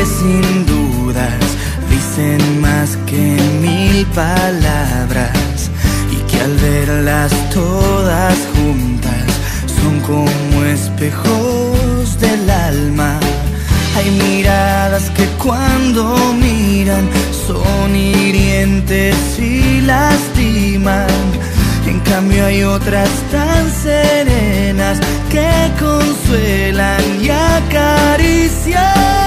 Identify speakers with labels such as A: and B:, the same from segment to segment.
A: sin dudas dicen más que 1000 palabras, y que al verlas todas juntas son como espejos del alma. Hay miradas que cuando miran son hirientes y lastiman. En cambio hay otras tan serenas que consuelan y acarician.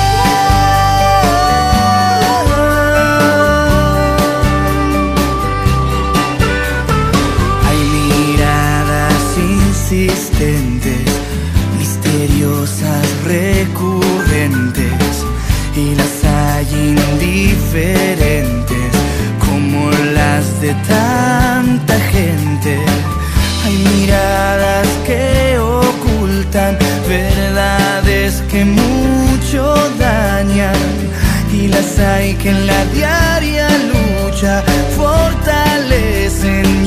A: Insistentes, misteriosas, recurrentes, y las hay indiferentes como las de tanta gente. Hay miradas que ocultan verdades que mucho dañan, y las hay que en la diaria lucha fortalecen